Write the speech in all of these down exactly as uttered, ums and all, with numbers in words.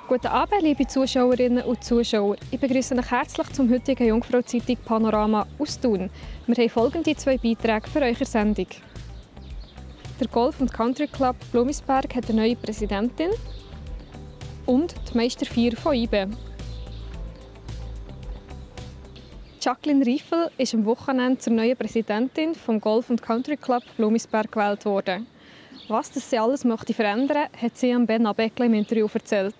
Guten Abend, liebe Zuschauerinnen und Zuschauer. Ich begrüße euch herzlich zum heutigen Jungfrau-Zeitung Panorama aus Thun. Wir haben folgende zwei Beiträge für eure Sendung. Der Golf- und Country Club Blumisberg hat eine neue Präsidentin und die Meisterfeier von I B E. Jacqueline Rieffel ist am Wochenende zur neuen Präsidentin vom Golf- und Country Club Blumisberg gewählt worden. Was das sie alles möchte verändern, hat sie an Ben Abeckle im Interview erzählt.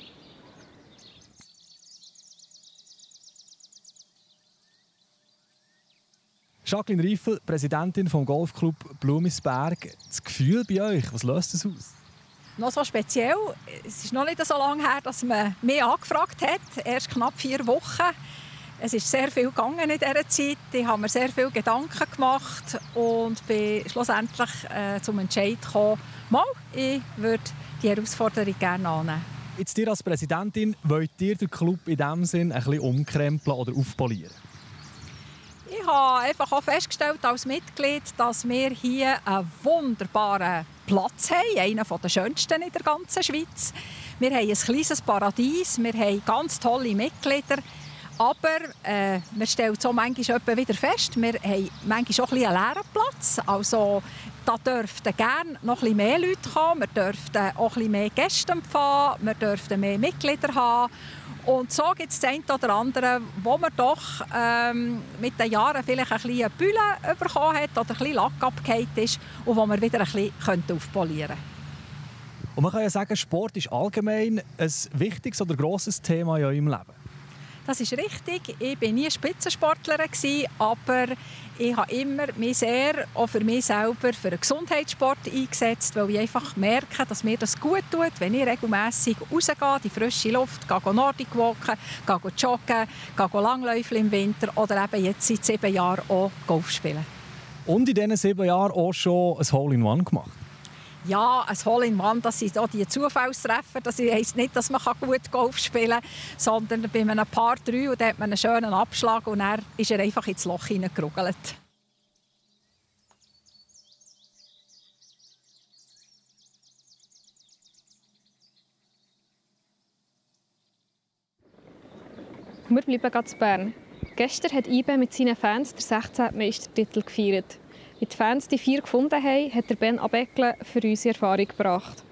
Jacqueline Rieffel, Präsidentin vom Golfclub Blumisberg. Das Gefühl bei euch, was löst das aus? Noch so speziell. Es ist noch nicht so lange her, dass man mich angefragt hat. Erst knapp vier Wochen. Es ist sehr viel gegangen in dieser Zeit. Ich habe mir sehr viele Gedanken gemacht und bin schlussendlich äh, zum Entscheid gekommen, mal, ich würde die Herausforderung gerne annehmen. Jetzt ihr als Präsidentin, wollt ihr den Club in diesem Sinn ein bisschen umkrempeln oder aufpolieren? Ich habe einfach auch festgestellt als Mitglied, dass wir hier einen wunderbaren Platz haben, einen der schönsten in der ganzen Schweiz. Wir haben ein kleines Paradies, wir haben ganz tolle Mitglieder. Aber äh, wir stellen so manchmal wieder fest, wir haben manchmal auch ein einen leeren Platz. Also, da dürften gerne noch ein bisschen mehr Leute kommen, wir dürften auch ein bisschen mehr Gäste empfangen, wir dürften mehr Mitglieder haben. Und so gibt es das eine oder andere, wo man doch ähm, mit den Jahren vielleicht ein bisschen Bühne bekommen hat oder ein bisschen Lack abgefallen ist und wo man wieder ein bisschen aufpolieren könnte. Und man kann ja sagen, Sport ist allgemein ein wichtiges oder grosses Thema in eurem Leben. Das ist richtig. Ich war nie Spitzensportlerin, aber ich habe immer mich sehr auch für mich selber für den Gesundheitssport eingesetzt, weil ich einfach merke, dass mir das gut tut, wenn ich regelmässig rausgehe, die frische Luft, gehe Nordic walken, gehe joggen, gehe Langläufe im Winter oder eben jetzt seit sieben Jahren auch Golf spielen. Und in diesen sieben Jahren auch schon ein Hole-in-One gemacht? Ja, ein Hole-in-One, das sind auch die Zufallstreffer. Das heisst nicht, dass man gut Golf spielen kann, sondern bei einem Paar drei und dann hat man einen schönen Abschlag und dann ist er einfach ins Loch hineingerugelt. Wir bleiben ganz in Bern. Gestern hat I B E mit seinen Fans den sechzehnten Meistertitel gefeiert. Wie die Fans die vier gefunden haben, hat der Ben Abeckle für uns Erfahrung gebracht.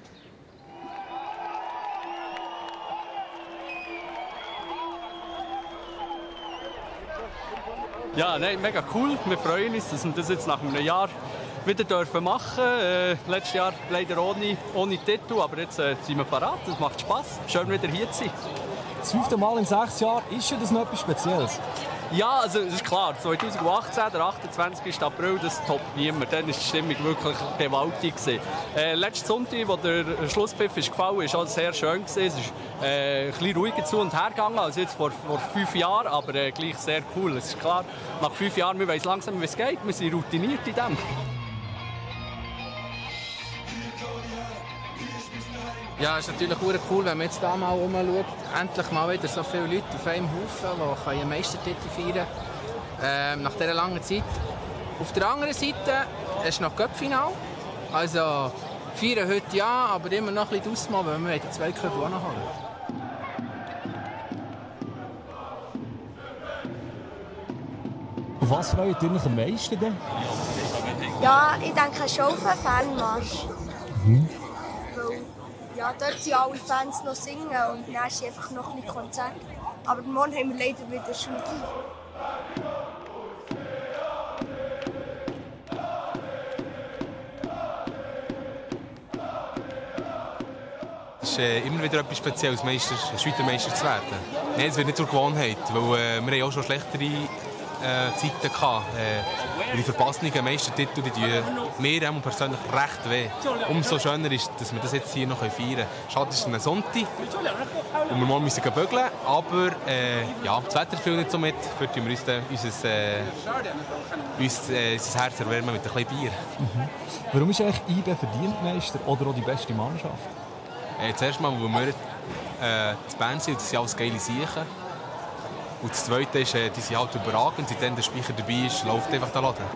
Ja, nein, mega cool. Wir freuen uns, dass wir das jetzt nach einem Jahr wieder dürfen machen. Äh, letztes Jahr leider ohne, ohne Titel, aber jetzt äh, sind wir parat. Es macht Spass. Schön wieder hier zu sein. Das fünfte Mal in sechs Jahren, ist ja das noch etwas Spezielles? Ja, also das ist klar. zwanzig achtzehn, der achtundzwanzigsten April, das toppt niemand. Dann war die Stimmung wirklich gewaltig. Äh, letzten Sonntag, als der Schlusspfiff ist gefallen ist, war es sehr schön. Es ist äh, ein bisschen ruhiger zu und her gegangen als jetzt vor, vor fünf Jahren, aber äh, gleich sehr cool. Es ist klar, nach fünf Jahren, wir wissen langsam, wie es geht. Wir sind routiniert in dem. Ja, es ist natürlich cool, wenn man jetzt hier mal rumschaut. Endlich mal wieder so viele Leute auf einem Haufen, die einen Meistertitel feiern können. Ähm, nach dieser langen Zeit. Auf der anderen Seite ist noch das Cup-Finale. Also feiern heute ja, aber immer noch ein bisschen ausmachen, weil wir die zwei Cup auch noch holen. Auf was freut ihr euch am meisten denn? Ja, ich denke schon auf einen Fanmarsch. Mhm. Ja, dort sind alle Fans noch singen und dann ist einfach noch ein Konzert. Aber morgen haben wir leider wieder Schule. Es ist äh, immer wieder etwas Spezielles, Meister, Schweizer Meister zu werden. Nein, es wird nicht zur Gewohnheit, weil äh, wir auch schon schlechtere äh, Zeiten hatten. Äh, die verpassenen Meistertitel die tun mir und persönlich recht weh. Umso schöner ist, dass wir das jetzt hier noch feiern können. Schade, es ist ein Sonntag und wir morgen müssen bügeln, aber äh, ja, das Wetter fühlt nicht so mit, für wir uns dann unser, äh, uns, äh, unser Herz erwärmen mit ein bisschen Bier. Mhm. Warum ist eigentlich I B E verdient Meister oder auch die beste Mannschaft? Äh, zuerst mal, weil wir äh, zu Bern sind, das sind alles geile Siechen. Und das Zweite ist, äh, die sind halt überragend. Seitdem der Speicher dabei ist, läuft einfach der Laden.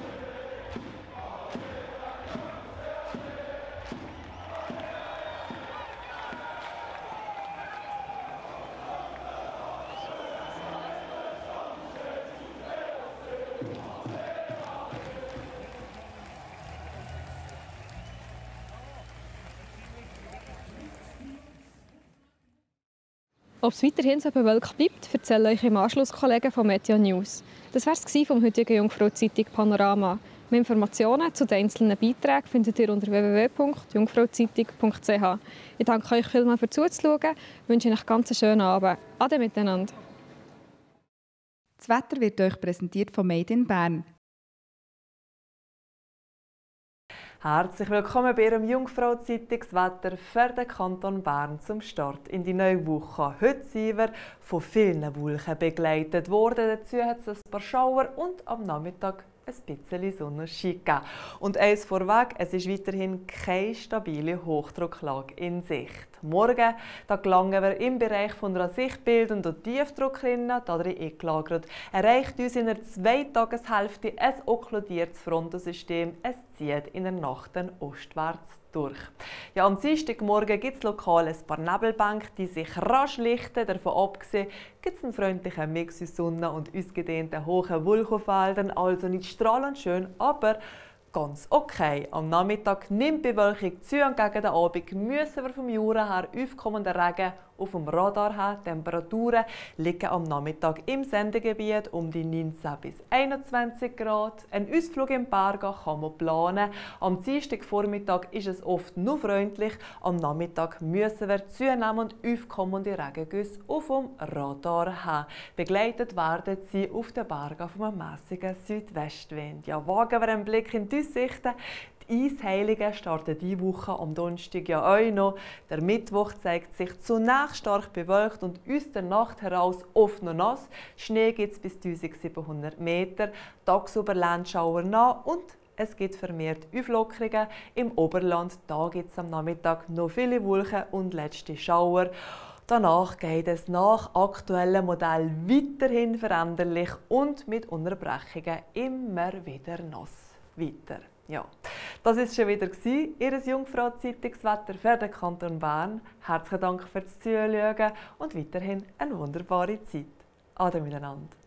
Ob es weiterhin so bewölkt bleibt, erzählen euch im Anschluss Kollegen von Meteo News. Das war es vom heutigen Jungfrau-Zeitung Panorama. Mehr Informationen zu den einzelnen Beiträgen findet ihr unter w w w punkt jungfrauzeitung punkt c h. Ich danke euch vielmals für zuzuschauen und wünsche euch ganz einen schönen Abend. Ade miteinander. Das Wetter wird euch präsentiert von Made in Bern. Herzlich willkommen bei Ihrem Jungfrau-Zeitungswetter für den Kanton Bern zum Start in die neue Woche. Heute sind wir von vielen Wolken begleitet worden. Dazu hat es ein paar Schauer und am Nachmittag ein bisschen Sonnenschein gegeben. Und eins vorweg, es ist weiterhin keine stabile Hochdrucklage in Sicht. Morgen da gelangen wir im Bereich von einer sichtbildenden Tiefdruckrinne, darin eingelagert, erreicht uns in der zweiten Tageshälfte ein okkludiertes Frontensystem. Es zieht in der Nacht dann ostwärts durch. Ja, am Dienstagmorgen gibt es lokal ein paar Nebelbänke, die sich rasch lichten. Davon abgesehen gibt es einen freundlichen Mix aus Sonne und ausgedehnten hohen Wolkenfeldern. Also nicht strahlend schön, aber ganz okay. Am Nachmittag nimmt die Bewölkung zu und gegen den Abend müssen wir vom Jura her aufkommenden Regen auf dem Radar haben. Temperaturen liegen am Nachmittag im Sendegebiet um die neunzehn bis einundzwanzig Grad. Ein Ausflug im Bergach kann man planen. Am Dienstagvormittag ist es oft nur freundlich. Am Nachmittag müssen wir zunehmend aufkommende Regengüsse auf dem Radar haben. Begleitet werden sie auf den Bergen von einem mäßigen Südwestwind. Ja, wagen wir einen Blick in die Aussichten. Die Eisheiligen starten diese Woche am Donnerstag ja auch noch. Der Mittwoch zeigt sich zunächst stark bewölkt und aus der Nacht heraus oft noch nass. Schnee gibt es bis eintausendsiebenhundert Meter, tagsüber Landschauer nach und es gibt vermehrt Auflockerungen. Im Oberland da gibt es am Nachmittag noch viele Wolken und letzte Schauer. Danach geht es nach aktuellem Modell weiterhin veränderlich und mit Unterbrechungen immer wieder nass weiter. Ja, das war schon wieder Ihr Jungfrau-Zeitungswetter für den Kanton Bern. Herzlichen Dank fürs Zuschauen und weiterhin eine wunderbare Zeit. Ade miteinander.